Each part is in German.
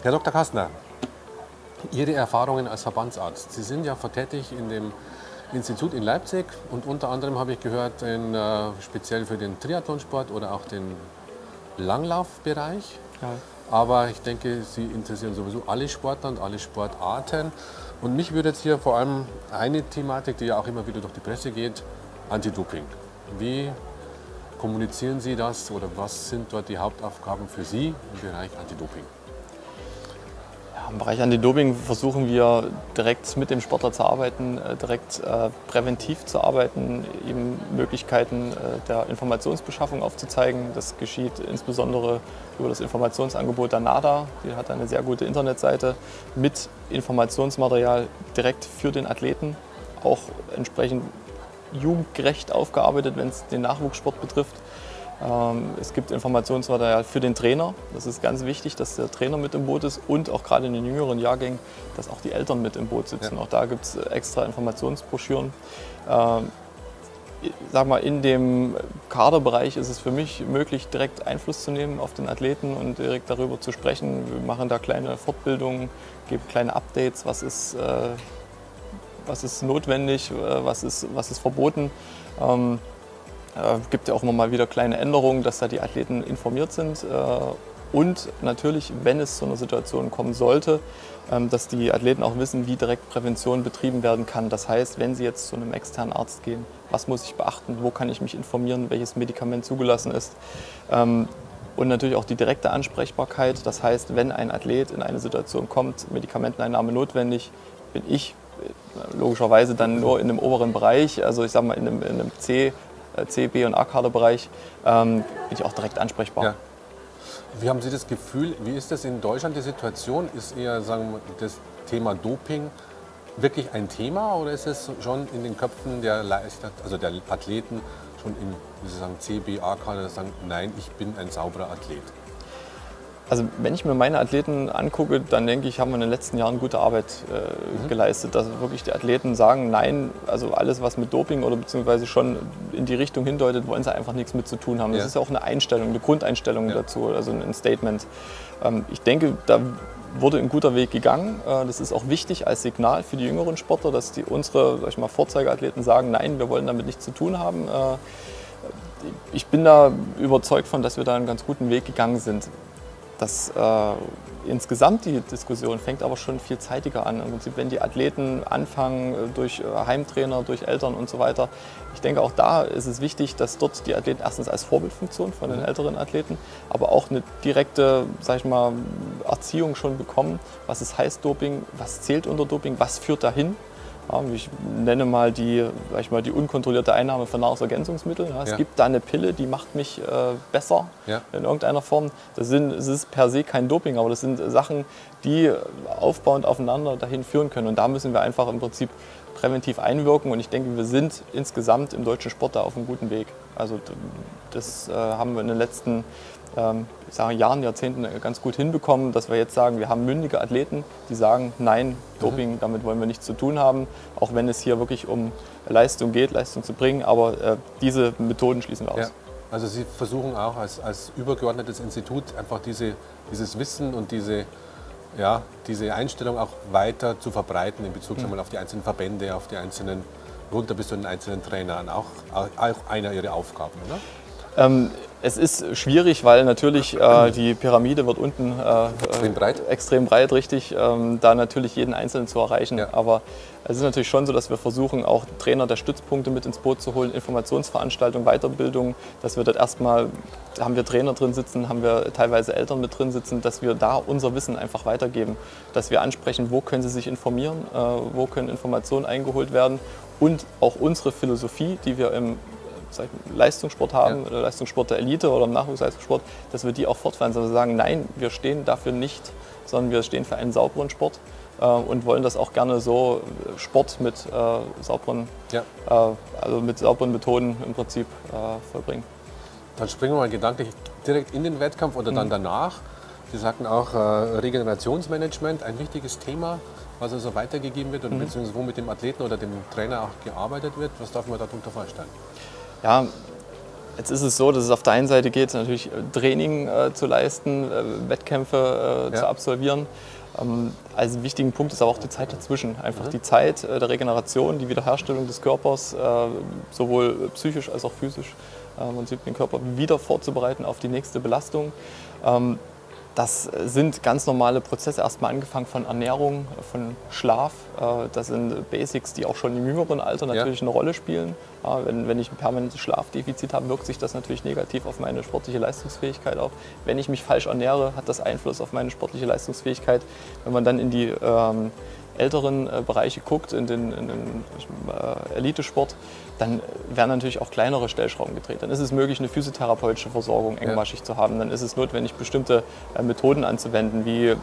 Herr Dr. Kastner, Ihre Erfahrungen als Verbandsarzt. Sie sind ja tätig in dem Institut in Leipzig und unter anderem habe ich gehört, speziell für den Triathlonsport oder auch den Langlaufbereich. Ja. Aber ich denke, Sie interessieren sowieso alle Sportler und alle Sportarten. Und mich würde jetzt hier vor allem eine Thematik, die ja auch immer wieder durch die Presse geht, Anti-Doping. Wie kommunizieren Sie das oder was sind dort die Hauptaufgaben für Sie im Bereich Anti-Doping? Im Bereich Anti-Doping versuchen wir direkt mit dem Sportler zu arbeiten, direkt präventiv zu arbeiten, ihm Möglichkeiten der Informationsbeschaffung aufzuzeigen. Das geschieht insbesondere über das Informationsangebot der NADA. Die hat eine sehr gute Internetseite mit Informationsmaterial direkt für den Athleten, auch entsprechend jugendgerecht aufgearbeitet, wenn es den Nachwuchssport betrifft. Es gibt Informationsmaterial für den Trainer. Das ist ganz wichtig, dass der Trainer mit im Boot ist und auch gerade in den jüngeren Jahrgängen, dass auch die Eltern mit im Boot sitzen. Ja. Auch da gibt es extra Informationsbroschüren. Sag mal, in dem Kaderbereich ist es für mich möglich, direkt Einfluss zu nehmen auf den Athleten und direkt darüber zu sprechen. Wir machen da kleine Fortbildungen, geben kleine Updates, was ist notwendig, was ist verboten. Gibt ja auch immer mal wieder kleine Änderungen, dass da die Athleten informiert sind. Und natürlich, wenn es zu einer Situation kommen sollte, dass die Athleten auch wissen, wie direkt Prävention betrieben werden kann. Das heißt, wenn sie jetzt zu einem externen Arzt gehen, was muss ich beachten, wo kann ich mich informieren, welches Medikament zugelassen ist. Und natürlich auch die direkte Ansprechbarkeit. Das heißt, wenn ein Athlet in eine Situation kommt, Medikamenteneinnahme notwendig, bin ich logischerweise dann nur in dem oberen Bereich, also ich sage mal in einem C, B- und A-Kaderbereich, bin ich auch direkt ansprechbar. Ja. Wie haben Sie das Gefühl, wie ist das in Deutschland die Situation? Ist eher, sagen wir, das Thema Doping wirklich ein Thema oder ist es schon in den Köpfen der Athleten schon in, wie Sie sagen, C, B, A-Kader, dass sagen, nein, ich bin ein sauberer Athlet? Also wenn ich mir meine Athleten angucke, dann denke ich, haben wir in den letzten Jahren gute Arbeit geleistet, dass wirklich die Athleten sagen, nein, also alles was mit Doping oder beziehungsweise schon in die Richtung hindeutet, wollen sie einfach nichts mit zu tun haben. Das ist ja auch eine Einstellung, eine Grundeinstellung dazu, also ein Statement. Ich denke, da wurde ein guter Weg gegangen. Das ist auch wichtig als Signal für die jüngeren Sportler, dass unsere, sag ich mal, Vorzeigeathleten sagen, nein, wir wollen damit nichts zu tun haben. Ich bin da überzeugt von, dass wir da einen ganz guten Weg gegangen sind. Insgesamt die Diskussion fängt aber schon viel zeitiger an. Im Prinzip, wenn die Athleten anfangen, durch Heimtrainer, durch Eltern und so weiter. Ich denke, auch da ist es wichtig, dass dort die Athleten erstens als Vorbildfunktion von den älteren Athleten, aber auch eine direkte, sag ich mal, Erziehung schon bekommen. Was ist Doping, was zählt unter Doping, was führt dahin? Ja, ich nenne mal die unkontrollierte Einnahme von Nahrungsergänzungsmitteln. Ja, es gibt da eine Pille, die macht mich besser in irgendeiner Form. Es ist per se kein Doping, aber das sind Sachen, die aufbauend aufeinander dahin führen können. Und da müssen wir einfach im Prinzip präventiv einwirken. Und ich denke, wir sind insgesamt im deutschen Sport da auf einem guten Weg. Also das haben wir in den letzten Jahren, Jahrzehnten ganz gut hinbekommen, dass wir jetzt sagen, wir haben mündige Athleten, die sagen, nein, Doping, damit wollen wir nichts zu tun haben, auch wenn es hier wirklich um Leistung geht, Leistung zu bringen, aber diese Methoden schließen wir aus. Ja. Also Sie versuchen auch als übergeordnetes Institut einfach dieses Wissen und diese Einstellung auch weiter zu verbreiten in Bezug auf die einzelnen Verbände, auf die einzelnen, runter bis zu den einzelnen Trainern, auch einer Ihrer Aufgaben, oder? Es ist schwierig, weil natürlich die Pyramide wird unten extrem breit, richtig, da natürlich jeden Einzelnen zu erreichen. Ja. Aber es ist natürlich schon so, dass wir versuchen, auch Trainer der Stützpunkte mit ins Boot zu holen, Informationsveranstaltungen, Weiterbildung, dass wir dort erstmal, haben wir Trainer drin sitzen, haben wir teilweise Eltern mit drin sitzen, dass wir da unser Wissen einfach weitergeben, dass wir ansprechen, wo können sie sich informieren, wo können Informationen eingeholt werden und auch unsere Philosophie, die wir im Leistungssport haben, oder Leistungssport der Elite oder im Nachwuchsleistungssport, dass wir die auch fortfahren. Also wir sagen, nein, wir stehen dafür nicht, sondern wir stehen für einen sauberen Sport und wollen das auch gerne so Sport mit sauberen Methoden im Prinzip vollbringen. Dann springen wir mal gedanklich direkt in den Wettkampf oder dann danach. Sie sagten auch Regenerationsmanagement, ein wichtiges Thema, was also weitergegeben wird und beziehungsweise wo mit dem Athleten oder dem Trainer auch gearbeitet wird. Was darf man darunter vorstellen? Ja, Jetzt ist es so, dass es auf der einen Seite geht, natürlich Training zu leisten, Wettkämpfe zu absolvieren. Als einen wichtigen Punkt ist aber auch die Zeit dazwischen. Einfach die Zeit der Regeneration, die Wiederherstellung des Körpers, sowohl psychisch als auch physisch. Man sieht den Körper wieder vorzubereiten auf die nächste Belastung. Das sind ganz normale Prozesse, erstmal angefangen von Ernährung, von Schlaf. Das sind Basics, die auch schon im jüngeren Alter natürlich eine Rolle spielen. Wenn ich ein permanentes Schlafdefizit habe, wirkt sich das natürlich negativ auf meine sportliche Leistungsfähigkeit auf. Wenn ich mich falsch ernähre, hat das Einfluss auf meine sportliche Leistungsfähigkeit. Wenn man dann in die älteren Bereiche guckt, in den Elitesport, dann werden natürlich auch kleinere Stellschrauben gedreht. Dann ist es möglich, eine physiotherapeutische Versorgung engmaschig zu haben. Dann ist es notwendig, bestimmte Methoden anzuwenden, wie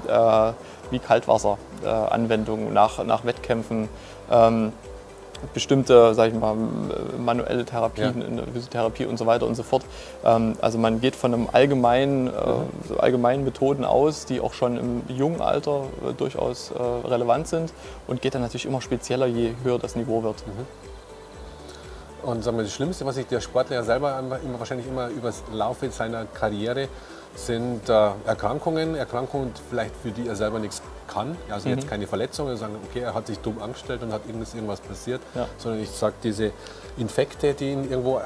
Kaltwasseranwendungen nach Wettkämpfen, bestimmte, sag ich mal, manuelle Therapien in der Physiotherapie und so weiter und so fort. Also man geht von einem allgemeinen Methoden aus, die auch schon im jungen Alter durchaus relevant sind, und geht dann natürlich immer spezieller, je höher das Niveau wird. Und sagen wir, das Schlimmste, was sich der Sportler ja selber wahrscheinlich immer über das Laufe seiner Karriere sind Erkrankungen, vielleicht für die er selber nichts kann. Also jetzt keine Verletzungen, sagen, okay, er hat sich dumm angestellt und hat irgendwas passiert, sondern ich sage, diese Infekte, die ihn irgendwo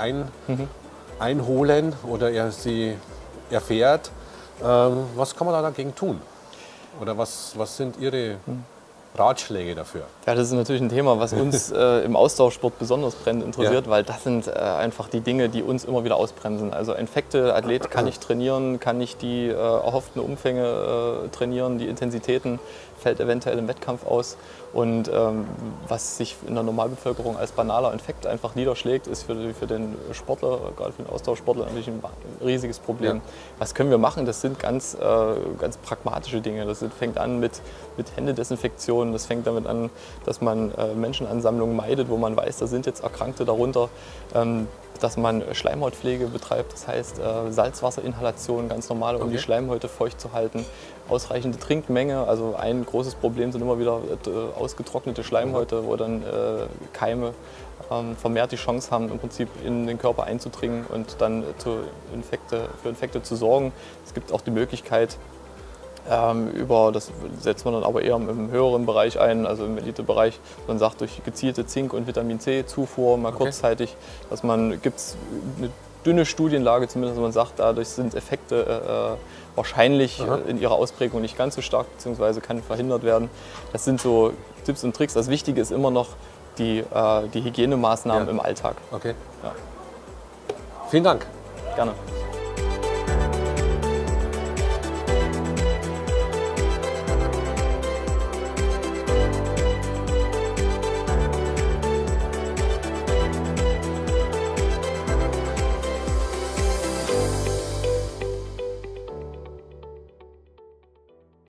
einholen oder er sie erfährt. Was kann man da dagegen tun? Oder was sind Ihre Ratschläge dafür? Ja, das ist natürlich ein Thema, was uns im Austauschsport besonders brennend interessiert, weil das sind einfach die Dinge, die uns immer wieder ausbremsen. Also Infekte, Athlet kann nicht trainieren, kann nicht die erhofften Umfänge trainieren, die Intensitäten, fällt eventuell im Wettkampf aus. Und was sich in der Normalbevölkerung als banaler Infekt einfach niederschlägt, ist für den Sportler, gerade für den Austauschsportler, natürlich ein riesiges Problem. Ja. Was können wir machen? Das sind ganz pragmatische Dinge. Das fängt an mit Händedesinfektion, das fängt damit an, dass man Menschenansammlungen meidet, wo man weiß, da sind jetzt Erkrankte darunter. Dass man Schleimhautpflege betreibt, das heißt Salzwasserinhalation, ganz normal, um die Schleimhäute feucht zu halten. Ausreichende Trinkmenge, also ein großes Problem sind immer wieder ausgetrocknete Schleimhäute, wo dann Keime vermehrt die Chance haben, im Prinzip in den Körper einzudringen und dann für Infekte zu sorgen. Es gibt auch die Möglichkeit, das setzt man dann aber eher im höheren Bereich ein, also im Elitebereich. Man sagt, durch gezielte Zink- und Vitamin-C-Zufuhr mal kurzzeitig, gibt es eine dünne Studienlage zumindest, man sagt, dadurch sind Effekte wahrscheinlich in ihrer Ausprägung nicht ganz so stark, beziehungsweise kann verhindert werden. Das sind so Tipps und Tricks. Das Wichtige ist immer noch die Hygienemaßnahmen im Alltag. Okay. Ja. Vielen Dank. Gerne.